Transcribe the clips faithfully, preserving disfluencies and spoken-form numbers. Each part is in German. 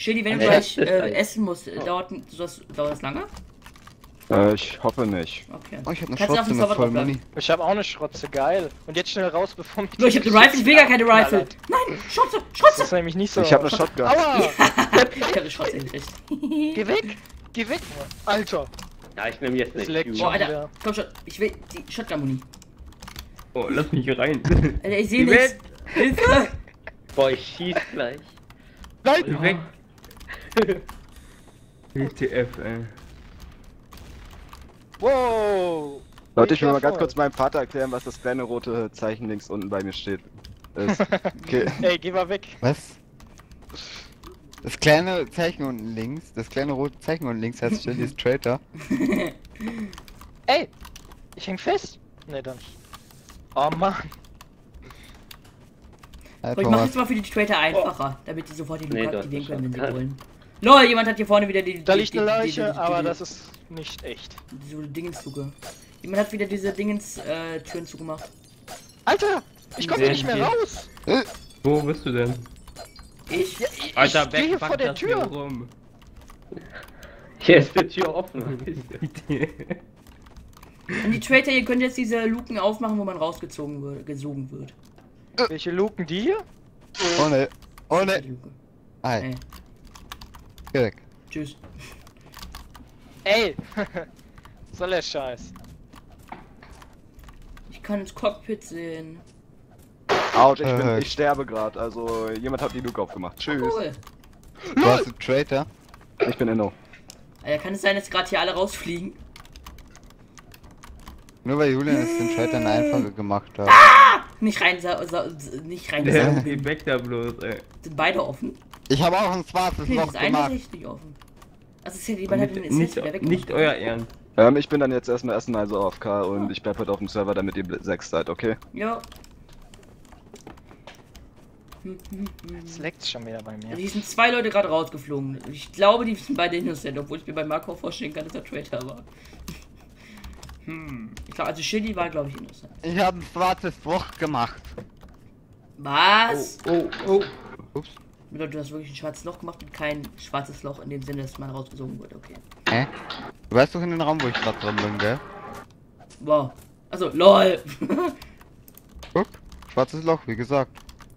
Chili, wenn du Ja, gleich das äh, heißt- essen musst, Oh. dauert das, dauert das lange? Äh, ich hoffe nicht. Okay. Oh, ich hab eine Kannst du auf Schrotze dem mit Server voll draufbleiben? Muni. Ich habe auch eine Schrotze, geil. Und jetzt schnell raus, bevor mich Nur, ich hab eine Rifle, ich will gar keine Rifle. Nein, Schrotze, Das Schrotze! ist nämlich nicht so. Ich habe eine Shotgun. Aua! Ich hab eine Schrotze gekriegt. Geh weg! Geh weg! Alter! Ja, ich nehme jetzt Das eine leckt Q. Oh, schon Alter, wieder. komm schon, ich will die Shotgun-Muni. Oh, lass mich hier rein. Alter, ich seh Geh nichts. weg. Hilfe! Boah, ich schieß gleich. Nein! Geh weg. W T F, ey. Wow! Leute, ich will mal Erfolg. ganz kurz meinem Vater erklären, was das kleine rote Zeichen links unten bei mir steht. Ist. Okay. Ey, geh mal weg! Was? Das kleine Zeichen unten links, das kleine rote Zeichen unten links heißt Chili's Traitor. Ey! Ich häng fest! Ne, dann nicht. Oh Mann! So, ich Einfach mach mal. jetzt mal für die Traitor einfacher, damit die sofort die Nee, Luke du aktivieren hast können, wenn sie geschafft. wollen. Lol, jemand hat hier vorne wieder die... Da die, liegt die, eine die- Leiche, die- die- aber die- das ist nicht echt. Diese Dingensluke. Jemand hat wieder diese Dingens-Türen zugemacht. Alter! Ich komm hier nicht mehr raus! Wo bist du denn? Ich? Ja, ich, Alter, ich steh hier vor der das hier Tür! rum. Hier ist die Tür offen. Und die Traitor, ihr könnt jetzt diese Luken aufmachen, wo man rausgezogen wird, gesogen wird. Welche Luken die hier? Oh ne. Oh Das ist ne. die Luke. Ei, Ey, geh weg. tschüss. Ey! Soll der Scheiß? Ich kann ins Cockpit sehen. Autsch, ich, bin, Äh. ich sterbe gerade. Also, jemand hat die Luke aufgemacht. Tschüss. Cool. Warst du Traitor? Ich bin Inno. Alter, kann es sein, dass gerade hier alle rausfliegen? Nur weil Julian es den Traitor eine einfache gemacht hat. Nicht rein, sa sa nicht rein. Der saugen. geht weg da bloß, ey. Sind beide offen? Ich habe auch ein schwarzes Nee, Loch das eine ist gemacht. richtig offen. Also ist ja jemand hat den Nicht, Assist nicht, wieder weg. nicht euer Ernst. Ähm, ich bin dann jetzt erstmal essen, also auf K und ich bleib heute auf dem Server, damit ihr sechs seid, okay? Ja. Es leckt schon wieder bei mir. Hier sind zwei Leute gerade rausgeflogen. Ich glaube, die sind beide innocent, obwohl ich mir bei Marco vorstellen kann, dass er Traitor war. Hm. Ich glaube, also Chili war, glaube ich, innocent. Ich habe ein schwarzes Loch gemacht. Was? Oh, oh. Ups. Bedeutet, du hast wirklich ein schwarzes Loch gemacht und kein schwarzes Loch in dem Sinne, dass man rausgesogen wird, okay. Hä? Du weißt doch in den Raum, wo ich gerade drin bin, gell? Wow. Also, lol. Guck, schwarzes Loch, wie gesagt.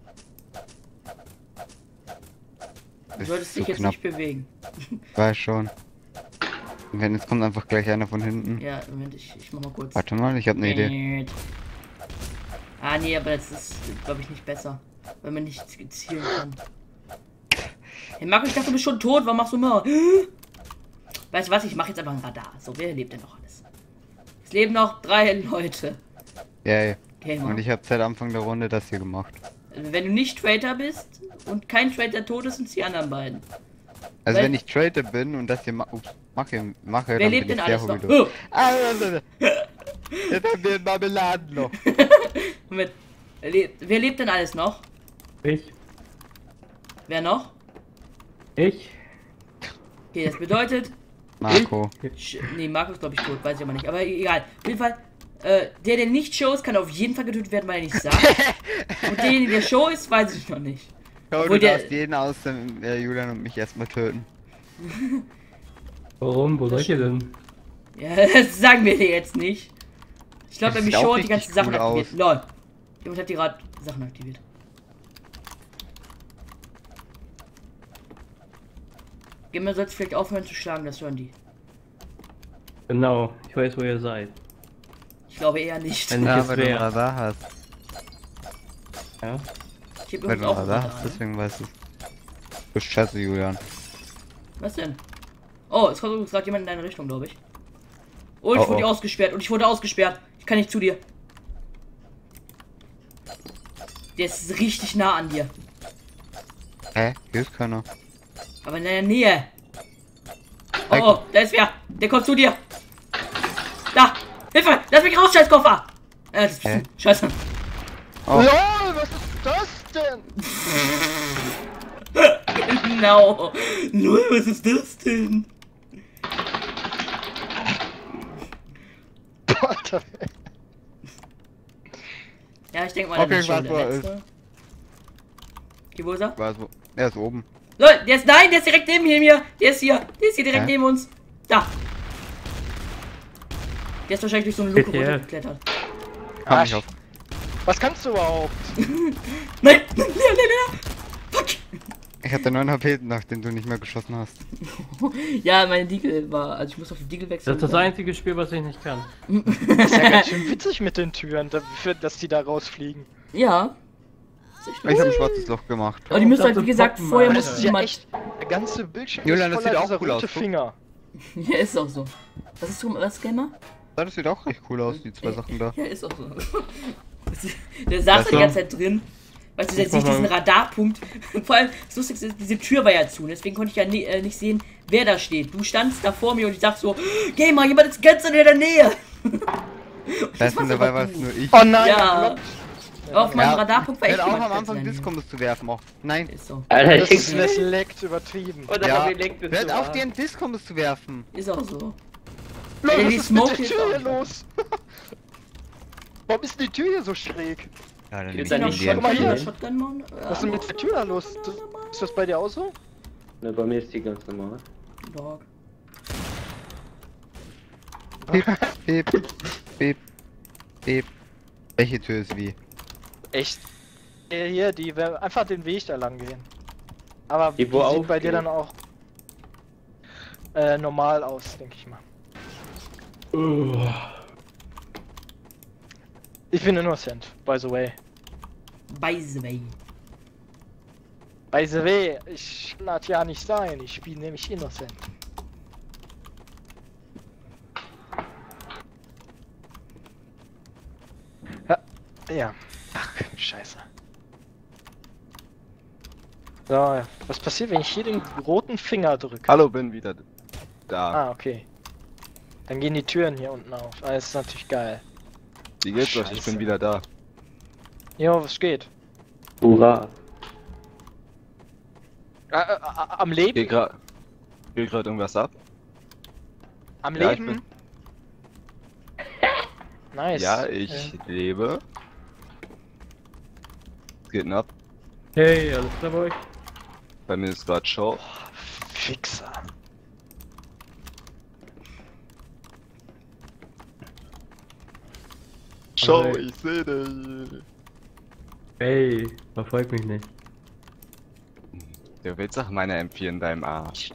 Du Das solltest ist dich so jetzt knapp. nicht bewegen. Weiß schon. Und wenn jetzt kommt einfach gleich einer von hinten. Ja, Moment, ich, ich mach mal kurz. Warte mal, ich habe eine Idee. Ah, nee, aber das ist, glaube ich, nicht besser. Weil man nicht zielen kann. Hey, Marco, ich dachte, du bist schon tot. Warum machst du immer? Weißt du was? Ich mache jetzt einfach ein Radar. So, wer lebt denn noch alles? Es leben noch drei Leute. Yay. Okay, Und ich habe seit Anfang der Runde das hier gemacht. wenn du nicht Traitor bist und kein Traitor tot ist, sind es die anderen beiden. Also Weil- wenn ich Traitor bin und das hier ma ups, mache, mache Wer dann lebt bin denn ich alles der noch? Hobby. Oh, Ah, jetzt haben wir ein Marmeladenloch. Moment. Wer lebt, wer lebt denn alles noch? Ich. Wer noch? Ich. Okay, das bedeutet... Marco. Sch nee, Marco ist glaube ich tot, weiß ich aber nicht. Aber egal. Auf jeden Fall, äh, der, der nicht Show ist, kann auf jeden Fall getötet werden, weil er nicht sagt. Und der, der Show ist, weiß ich noch nicht. Schau, Obwohl du der- darfst jeden außer äh, Julian und mich erstmal töten. Warum? Wo seid ihr denn? Ja, das sagen wir dir jetzt nicht. Ich glaube, Das nämlich sieht Show auch hat die ganzen richtig Sachen cool aktiviert. aus. Lol. Jemand hat die gerade Sachen aktiviert. Gimmer sollte vielleicht aufhören zu schlagen, das hören die. Genau, ich weiß, wo ihr seid. Ich glaube eher nicht. Wenn Ja, ich weil es du ein wäre. Radar hast. Ja? Ich hab Weil übrigens du ein auch ein Radar Radar, hast, ne? deswegen weißt du. Du bist scheiße, Julian. Was denn? Oh, es kommt übrigens gerade jemand in deine Richtung, glaube ich. Oh, ich Oh, wurde oh. ausgesperrt und ich wurde ausgesperrt. Ich kann nicht zu dir. Der ist richtig nah an dir. Hä? Hier ist keiner. Aber in deiner Nähe. Oh, Weg. oh, da ist wer. Der kommt zu dir. Da. Hilfe. Lass mich raus, Scheißkoffer. Äh, das bist Hä? du. Scheiße. Oh. LOL, was ist das denn? Genau. Null, was ist das denn? Alter. Ja, ich denke mal, Okay, das ist schon ich weiß, wo der er letzte. Okay, wo ist er? War so. Er ist oben. Leute, der ist, nein, der ist direkt neben mir. Der ist hier. Der ist hier direkt Hä? neben uns. Da. Der ist wahrscheinlich durch so eine Luke Bitte. runtergeklettert. Komm Ah, nicht auf. Was kannst du überhaupt? Nein, Lea, Lea, Lea. Fuck. Ich hatte neun H P, nachdem du nicht mehr geschossen hast. Ja, meine Diegel war, also ich muss auf die Diegel wechseln. Das ist das einzige Spiel, was ich nicht kann. Das ist ja ganz schön witzig mit den Türen, dafür, dass die da rausfliegen. Ja. Ich habe ein schwarzes Loch gemacht. Aber die müssen halt, wie dachte, gesagt, Poppen, vorher Alter. Das muss ist ja jemand... echt, der ganze Bildschirm Julian, ist das voller sieht auch dieser cool rote aus, guck. Finger. Ja, ist auch so. Was ist du, was, Gamer? Das sieht auch recht cool aus, die zwei Sachen da. Ja, ist auch so. Der saß Weißt da die du? ganze Zeit drin. Weißt du, der Ich sieht mach mal- diesen Radarpunkt. Und vor allem, das Lustigste ist, diese Tür war ja zu. Deswegen konnte ich ja ne, äh, nicht sehen, wer da steht. Du standst da vor mir und ich sag so, Gamer, jemand ist ganz in der Nähe. Das war's dabei aber war es du. nur ich. Oh nein! Ja. Auf meinem Ja, Radarpunkt war Ich echt hätte auch jemand am ganz in Anfang der Discom Nähe. zu werfen. auch. Nein. Ist so. Alter, Das ich ist das leckt übertrieben. Oder Ja. bei mir lenkt es Hört so auf, ab. dir einen Discom zu werfen. Ist auch so. Leute, Ja, die was ist mit Smoke der ist Tür auch hier nicht. los? Warum ist die Tür hier so schräg? Ja, dann Ist nehmen da die nicht die Guck mal einfach hier. hin. Shotgun Mann. Was ist denn mit der Tür da los? Ist das bei dir auch so? Ne, bei mir ist die ganz normal. Dog. Piep, piep, piep, piep. Welche Tür ist wie? Echt? Hier, hier, die wär- einfach den Weg da lang gehen. Aber Die, die, wo sieht bei dir aufgeht. dann auch äh, normal aus, denke ich mal. Ich bin innocent, by the way. By the way. By the way, ich lad ja nicht sein, ich spiele nämlich innocent. Ja, ja. Ach, scheiße. So, was passiert, wenn ich hier den roten Finger drücke? Hallo, bin wieder da. Ah, okay. Dann gehen die Türen hier unten auf. Ah, das ist natürlich geil. Wie geht's euch? Ich Scheiße. bin wieder da. Jo, was geht? Hurra. Äh, äh, äh, am Geht Leben? grad, geht grad irgendwas ab? Am Ja, ich Leben? Nice. Ja, ich Äh, lebe. Was geht denn ab? Hey, alles klar bei euch? Bei mir ist grad Show. Fixer. Show, Also- ich seh dich. Hey, verfolgt mich nicht. Du willst doch meine M vier in deinem Arsch.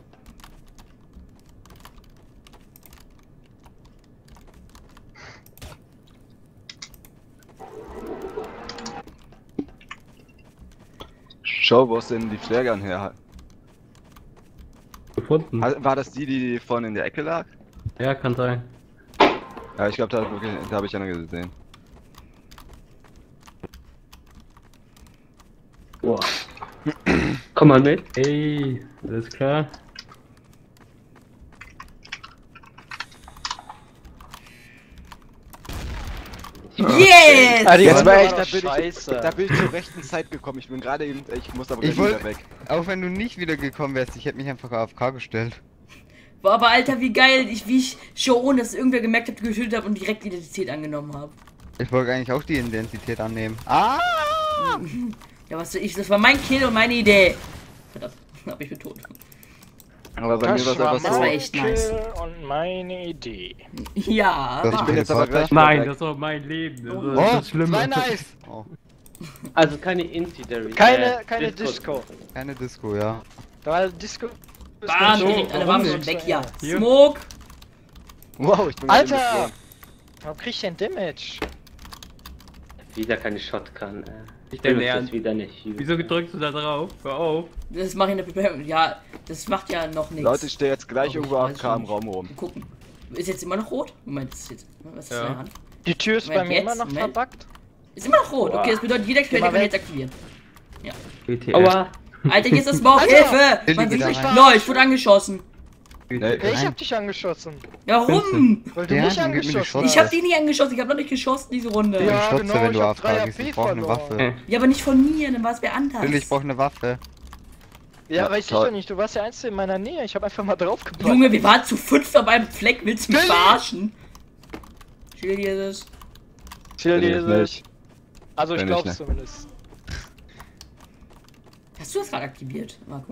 Show, wo ist denn die Flairgun her? Gefunden. Ha- War das die, die vorne in der Ecke lag? Ja, kann sein. Ja, ich glaube, da, okay, da habe ich eine gesehen. Boah. Komm mal mit. Hey, alles klar? Yes! Ah, die Jetzt Runde war war ich, doch da bin ich, scheiße. da bin ich zur rechten Zeit gekommen. Ich bin gerade eben, ich muss aber Ich gleich wieder wollte, weg. auch wenn du nicht wiedergekommen wärst, ich hätte mich einfach A F K gestellt. Boah, aber Alter, wie geil, ich, wie ich schon ohne dass irgendwer gemerkt hat, getötet habe und direkt Identität angenommen habe. Ich wollte eigentlich auch die Identität annehmen. Ah! Ja, was ich, das war mein Kill und meine Idee. Verdammt, hab ich betont. Aber bei mir war es einfach Das war so. echt nice. Kill und meine Idee. Ja, Das Ich war. bin jetzt aber Reporter? gleich wieder Nein, weg. das ist doch mein Leben. Das ist Oh, das das Schlimme. war nice! Oh, Also keine Incidary. Keine, äh, keine Disco. keine Disco, ja. Weil Disco ist Bam, so- direkt eine warum Waffe so und weg so- hier. Hier. Smoke! Wow, ich bin gerade Alter! geflogen. Warum krieg ich denn Damage? Wieder keine Shotgun. Äh. Ich dein benutze das Ernst. wieder nicht. Wieso drückst du da drauf? Hör auf. Das mache ich in der Bewerbung. Ja, das macht ja noch nichts. Leute, ich stehe jetzt gleich Oh, irgendwo ich A weiß F K im nicht. Raum rum. Gucken. Ist jetzt immer noch rot? Moment, das ist jetzt. Was ist Ja. in der Hand? Die Tür ist Moment, bei mir jetzt? immer noch Moment. verbuggt. Ist immer noch rot. Boah. Okay, das bedeutet, jeder Geh Quelle mal kann weg. jetzt aktivieren. W T F. Aua. Alter, hier ist das Smoke. Alter! Hilfe! Will Man die sieht wieder mich. rein? No, ich wurde angeschossen. Nee, Ja, ich Nein. hab dich angeschossen. Warum? Weil du Ja, mich dann gib mir die angeschossen Chance. Ich hab die nicht angeschossen. Ich hab noch nicht geschossen diese Runde. Ja, Ja, Ja, Schotze, genau, wenn ich du hab A F drei K H gehst. P Ich brauche eine verloren. Waffe. aber nicht von mir, dann war es wer anders. Will, ich brauche eine Waffe. Ja, Ja, weiß ich toll. doch nicht. Du warst ja eins in meiner Nähe. Ich hab einfach mal draufgepackt. Junge, wir waren zu fünft auf einem Fleck. Willst du mich Billy! verarschen? Chill hier ist es. Chill Bin ich dir nicht. Also ich Bin ich glaub's nicht. zumindest. Hast du das gerade aktiviert, Marco?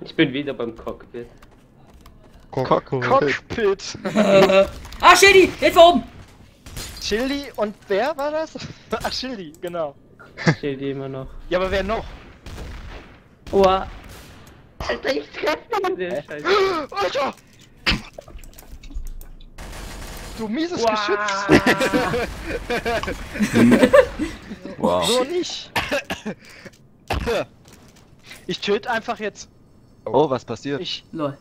Ich bin wieder beim Cockpit. Cock, Cockpit. Ah, Shady, jetzt da oben. Chili und wer war das? Ach, Chili, genau. Steht die immer noch. Ja, aber wer noch? Oh. Alter, ich treffe mich in der Scheiße. Alter! Du mieses Geschütz! Wow. So nicht! Ich töte einfach jetzt. Oh, was passiert? Ich. Lol.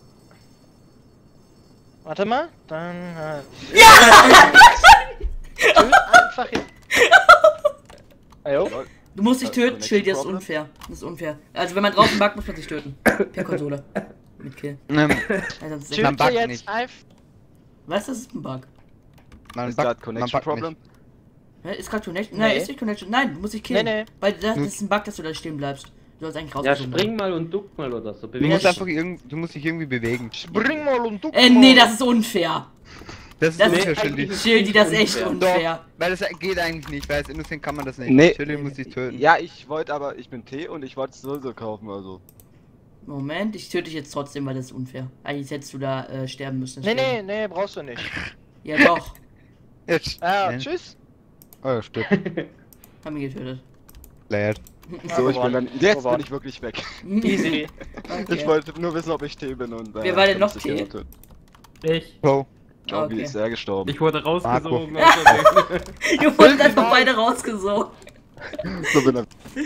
Warte mal. Dann. Äh, ja! Ich töte einfach jetzt. Ajo. Du musst dich Äh, töten, Connection Schild, das ist Problem? unfair. Das ist unfair. Also wenn man draußen backt, muss man sich töten. Per Konsole. Mit Kill. Ähm, Also, das ist Man Töte buggt jetzt nicht. einfach. Was? Das ist ein Bug. man Ist gerade backt, man Connection backt Problem? nicht. Hä, ist gerade Connection? Nein, Nee. ist nicht Connection. Nein, du musst dich killen. Nee, nee. Weil das, das ist ein Bug, dass du da stehen bleibst. Du sollst eigentlich Ja, rausgezogen spring mal und duck mal oder so. Du Beweg musst Ja, dich. einfach irgend, du musst dich irgendwie bewegen. Bring mal und du. Äh, nee, das ist unfair. Das ist Das unfair, ist Schildi. Schildi, das ist echt Unfair. unfair. Doch, weil das geht eigentlich nicht, weil als Innocent kann man das nicht. Nee. Schildi muss dich töten. Ja, ich wollte aber, ich bin T und ich wollte es sowieso kaufen, also. Moment, ich töte dich jetzt trotzdem, weil das ist unfair. Eigentlich hättest du da äh, sterben müssen. Nee, nee, deswegen. nee, brauchst du nicht. Ja doch, Jetzt. Ah, Nein. tschüss. Oh, ja, stimmt. haben wir getötet. Leid. So, ich gewonnen. bin dann. Jetzt Gewonnen. bin ich wirklich weg. Easy. Okay. Ich wollte nur wissen, ob ich T bin und. Wer war denn noch muss ich T? jemand töten. Ich. Oh. Joby Okay. ist er gestorben. Ich wurde rausgesogen. Marco. aus Versehen. Ihr wurdet einfach beide rausgesogen. So bin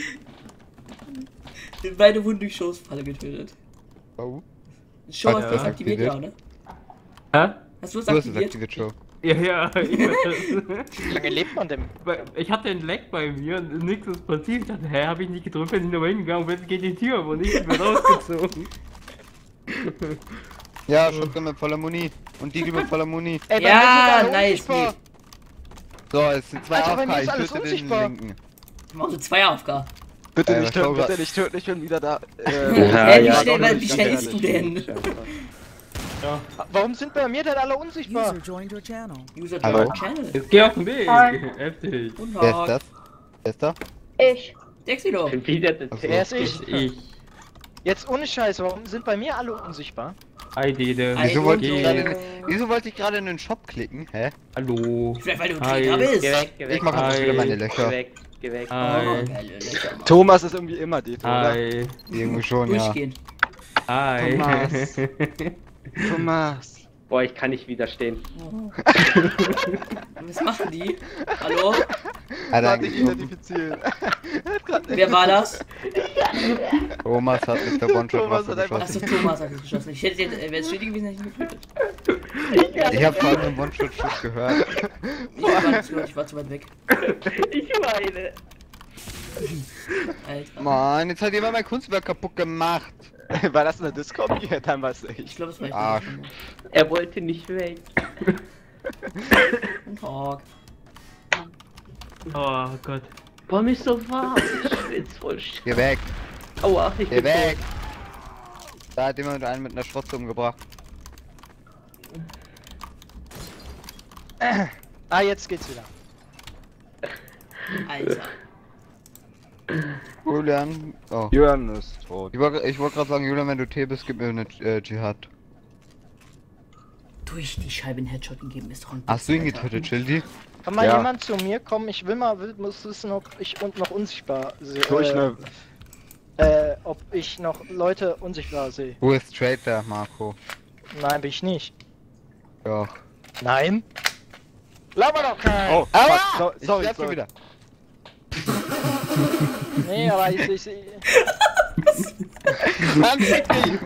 ich. Beide wurden durch Showsfalle getötet. Oh. Show hast Ja, du das aktiviert, ja, ne? Hä? Hast du es Du hast es aktiviert? aktiviert, Show. Ja, ja. Ich, Wie lange lebt man denn? ich hatte einen Lag bei mir und nichts ist passiert. Ich dachte, hä, hab ich nicht gedrückt, bin ich nochmal hingegangen und jetzt geht die Tür auf und ich bin rausgezogen. Ja, Shotgun mit voller Muni. Und die mit voller Muni. Ey, bei Ja, mir sind alle nice, unsichtbar. So, es sind zwei Alter, bei mir A F K, ist ich alles töte den unsichtbar. linken. Machst du zwei Aufgaben. Bitte Äh, nicht töten, Cobra. bitte nicht töten, ich bin wieder da. Ja, Hä, wie ja, schnell, doch, wie nicht, schnell ganz ist du ehrlich. denn? Ja. Warum sind bei mir denn alle unsichtbar? User joined your channel. User Hallo? Join Channel. Jetzt geh auf den Weg. Hi. Heftig. Guten Wer ist Tag. das? Wer ist da? Ich. Dexilo. Bin wieder der Ach so. T. Wer ist ich? Ich. Jetzt ohne Scheiß, warum sind bei mir alle unsichtbar? Hi, Dede. Hi. Wieso wollte ich Hallo. gerade in, wieso wollte ich gerade in den Shop klicken? Hä? Hallo. Vielleicht weil du ein Hi. Träger bist. Geh weg, geh weg. Ich mach einfach Hi. wieder meine Geh Löcher. weg, geh weg. Oh, Hi. geile Löcher, Mann. Thomas ist irgendwie immer D, oder? Hi. Irgendwie schon, ja. Durchgehend. Hi. Thomas. Thomas. Boah, ich kann nicht widerstehen. Was machen die? Hallo? Hat er Warte, ich angeguckt. identifizieren. Wer war das? Thomas hat mit der One-Shot-Waffe Thomas hat einfach- geschossen. Achso, Thomas hat es geschossen. Ich hätte jetzt, äh, wäre es schwierig gewesen, hätte ich ihn getötet. Ich hab vor allem einen One-Shot-Schuss gehört. Ich war nicht gehört, ich war zu weit weg. Ich weine. Alter. Mann, jetzt hat jemand mein Kunstwerk kaputt gemacht. War das eine Discord? Ja, dann war's Ich ich. glaube, es war Arsch. echt. Er wollte nicht weg. Guten Tag. Oh Gott. Boah, mich so warm. Ich schwitz voll sch... Geh weg, Aua, ich geh bin weg. Da hat jemand einen mit einer Schrotze umgebracht. Ah, jetzt geht's wieder. Alter. Julian. Oh. Jörn ist tot. Ich wollte ich wollt gerade sagen, Julian, wenn du T bist, gib mir eine äh, Dschihad. Durch die Scheibe einen Headshot gegeben ist doch ein Hast du ihn Witz, Alter. getötet, Schildi? Kann mal Ja. jemand zu mir kommen? Ich will mal, will, muss wissen, ob ich und noch unsichtbar sehe. Durch Äh, eine. äh, ob ich noch Leute unsichtbar sehe. Wo ist Traitor, Marco? Nein, bin ich nicht. Doch. Nein? Laber doch kein! Oh, Aua! fuck, so, Ich sorry, treffe sorry. wieder. Nee, aber ich, ich, ich Mann, fick dich!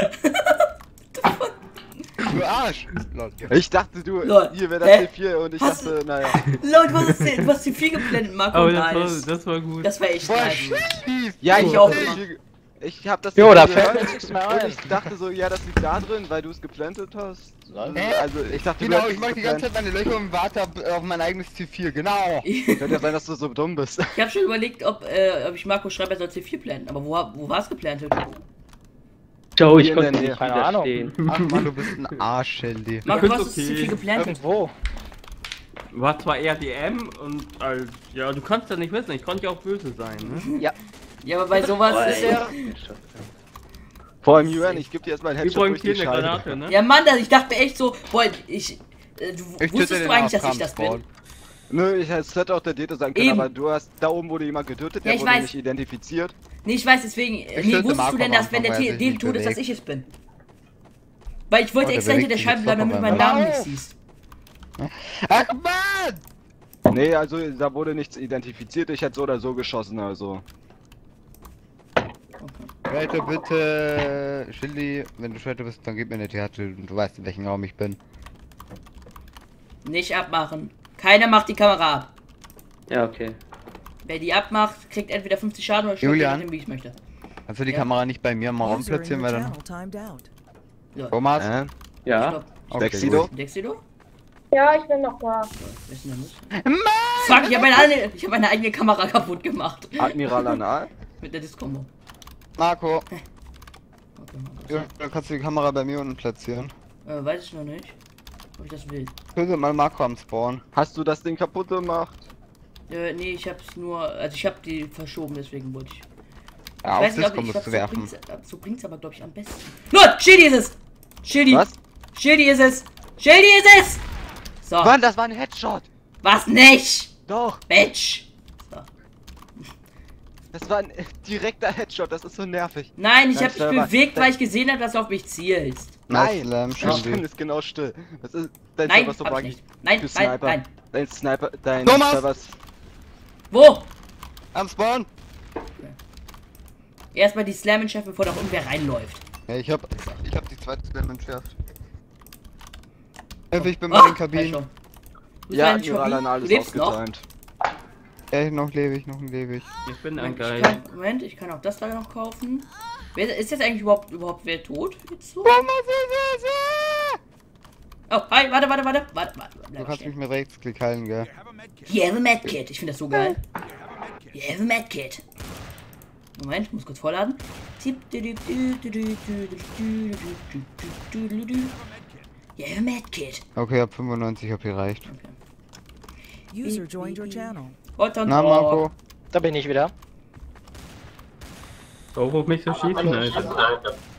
Du Arsch! Lol. Ich dachte, du, Lol. hier wäre Hä? das T vier und ich Hast dachte, naja. Leute, du hast, du hast die vier geblendet, Marco. Oh, und das nice. war, das war gut. Das war echt Boah, nice. Schildi! Ja, Ich ich auch hab immer. das T vier Ich hab das Jo, da T vier fällt mir gehört nichts mehr und ein. ich dachte so, ja, das liegt da drin, weil du es geplantet hast. Hä? Also, ich dachte, Genau, du ich mache die ganze Zeit meine Löcher und warte ab- auf mein eigenes T vier, genau! Ich Könnte ja sein, dass du so dumm bist. habe schon überlegt, ob, äh, ob ich Marco schreibe, er soll C vier planten. Aber wo, wo war es geplantet? Joe, ich Hier in konnte der Nähe. nicht Keine Ahnung. widerstehen. Ach man, du bist ein Arsch, Schildi. Marco, find's was ist okay. C vier geplantet? irgendwo. War zwar eher D M und als, ja, du kannst ja nicht wissen, ich konnte ja auch böse sein, ne? Ja. Ja, aber bei sowas Oh, ist der- Vor allem, Julian, ich geb dir erstmal ein Wir Headshot brauchen durch hier die eine Scheibe. Granate, ne? Ja, Mann, das- ich dachte mir echt so, boah, ich. Äh, du Ich töte wusstest den du eigentlich, dass A F ich das K-Spawn. bin? Nö, ich es hätte auch der Dete sein können, Eben. aber du hast, da oben wurde jemand getötet, der Ja, ich wurde weiß. nicht identifiziert. Nee, ich weiß deswegen. Äh, Ich nee, töte wusstest Marco du denn, am dass wenn der Anfang, weil er sich Dele nicht tot ist, dass bewegt. ich es bin? Weil ich wollte Oh, der extra hinter der bewegt sich Scheibe jetzt bleiben, damit doch du meinen auf Namen einmal. nicht siehst. Ach man! Nee, also da wurde nichts identifiziert, ich hätte so oder so geschossen, also. Leute, bitte, Chili, wenn du Schwerte bist, dann gib mir eine Theater und du weißt, in welchem Raum ich bin. Nicht abmachen. Keiner macht die Kamera ab. Ja, okay. Wer die abmacht, kriegt entweder fünfzig Schaden oder stirbt, je Julian? nachdem, wie ich möchte. Kannst du die Ja. Kamera nicht bei mir im Raum User in platzieren, your weil dann... channel timed out. So, Thomas? Äh? Ja. stopp. Okay, Dexido? gut. Dexido? Ja, ich bin noch da. Wer ist denn der Nuss? Fuck, ich habe meine, eigene- ich hab meine eigene Kamera kaputt gemacht. Admiral Anal? Mit der Diskombo. Marco, Okay, okay. ja, dann kannst du die Kamera bei mir unten platzieren. Äh, weiß ich noch nicht. Ob ich das will. Töte mal Marco am Spawn. Hast du das Ding kaputt gemacht? Äh, nee, ich hab's nur. Also ich hab die verschoben, deswegen wollte ich. Ja, ich auf Disco ich musst glaub, du so werfen. bringt's, äh, so bringt's aber, glaube ich, am besten. Nur, Shady ist es! Shady! Was? Shady ist es! Shady ist es! So. Mann, das war ein Headshot! Was nicht? Doch! Bitch! So. Das war ein äh, direkter Headshot, das ist so nervig. Nein, ich Nein, hab mich Stefan, bewegt, das- weil ich gesehen habe, dass du auf mich zielst. Nein! Slam, Der Chili. Stimmt ist genau still. Das ist dein Nein, Server ist so hab ich eigentlich nicht. Nein, für nein, Sniper. nein. Dein Sniper, dein Thomas! Server ist- Wo? Am Spawn! Erstmal die Slam entschärfen, bevor da irgendwer reinläuft. Ja, ich hab, ich hab die zweite Slam entschärft. Ich bin Ah, bei den ja, Kabinen. schon. Du Ja, bist ein Admiral Schobby? Anal Du ist lebst noch? ausgetimt. Ey, noch lebe ich, noch lebe ich. Ich bin ein Moment ich, Geil. kann, Moment, ich kann auch das da noch kaufen. Wer, ist jetzt eigentlich überhaupt, überhaupt wer tot? Jetzt so? Thomas ist es! Oh, hi, warte, warte, warte. Warte, warte. Du Bleib kannst mich stehen. mit Rechtsklick heilen, gell? You have a medkit. Ich finde das so geil. You have a medkit. Moment, ich muss kurz vorladen. You have a medkit. Okay, ab fünfundneunzig H P reicht. User joined your channel. Hot on Na, Marco? Da bin ich wieder. Oh, wo mich so schießen, Alter.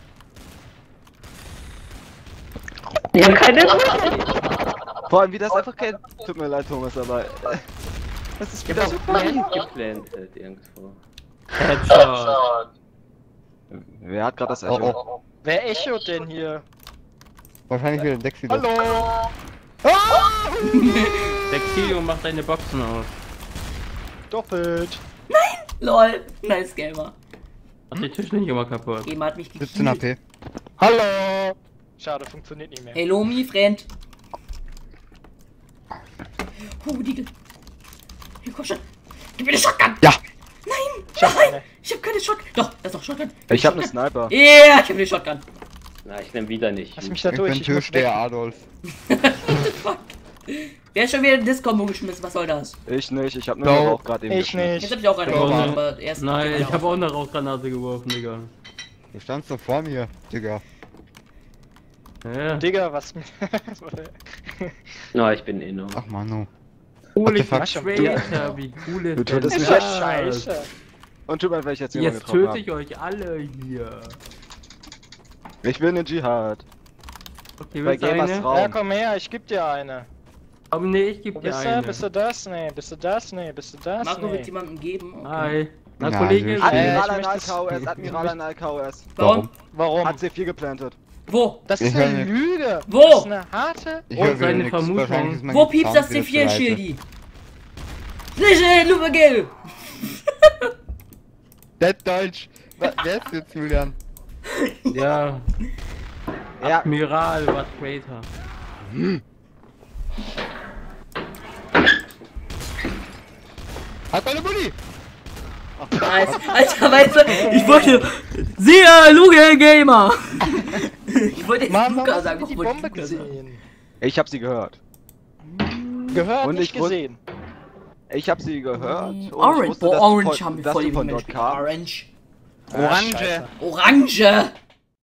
Ja, keine Vor allem wie das einfach kein. Tut mir leid, Thomas, aber. äh, Das ist wieder so funny. geplantet irgendwo. Headshot. Wer hat gerade das Oh, Echo? oh. Wer echot denn hier? Wahrscheinlich wieder Dexy. Hallo! Dexio macht deine Boxen aus. Doppelt. Lol. Nice Gamer. Mach den Tisch nicht immer kaputt. Gamer hat mich siebzehn H gekillt. P. Hallo! Schade, funktioniert nicht mehr. Hello, me friend. Oh, Digga. Hier, komm schon. Gib mir eine Shotgun. Ja. Nein. Ich hab eine. Ich hab keine Shotgun. Doch, das ist doch Shotgun. Ich hab ne Sniper. Yeah, ich hab eine Shotgun. Na, ich nehm wieder nicht. Lass mich da Ich durch. bin Ich muss Türsteher weg. Adolf. Fuck. Wer ist schon wieder in Discord geschmissen? Was soll das? Ich nicht, ich hab nur No. auch gerade eben Ich geschmissen. Jetzt nicht. hab ich auch eine Ja, geworfen, ne. aber erst. Nein, ich habe auch eine Rauchgranate geworfen, Digga. Du standst doch vor mir, Digga. Ja. Digga, was. Na, ich bin eh noch. Ach Manu. Holy the fuck? Traitor, wie cool ist Du denn tötest Ist mich. ja scheiße. Und tut mir, wenn ich jetzt jemanden Jetzt getroffen töte ich euch alle hier. hab. Ich will eine Dschihad. Okay, Bei willst du Gamers eine? Raum. Ja, komm her, ich geb dir eine. Aber nee, ich geb Wo dir bist du? eine. Bist du das? Nee. Bist du das? Nee. Bist du das? Marco wird Nee. jemandem geben. Okay. Hi. Na, Na, Kollege, süß. äh, Äh, Admiral ich an möchte- K O S, Admiral an K O S. Warum? Warum? Hat C vier geplantet. Wo? Das Ich ist höre eine nicht. Lüge. Wo? Das ist eine harte. Ich Und höre wieder seine nix. Vermutung. Wahrscheinlich ist mein Wo piepst Sound das wieder C vier, zu leise. Schildi? Nicht, Lupe Gelb! Dead Deutsch. Was, wer ist jetzt, Julian? ja, Ja, Admiral war Traitor. Hat meine Bulli! Nice. Alter, weißt du, ich wollte. Sehr Luge Gamer! Ich wollte jetzt Mann, Luca warum sagen, hast du die warum wollte Bombe ich Luca sagen? gesehen? ich hab sie gehört. Gehört, Und nicht ich wus- gesehen. Ich hab sie gehört. und ich Orange, wusste, boah, dass du Orange von- haben wir dass voll du die von Menschen. dort kam. Orange. Ah, Orange! scheiße. Orange!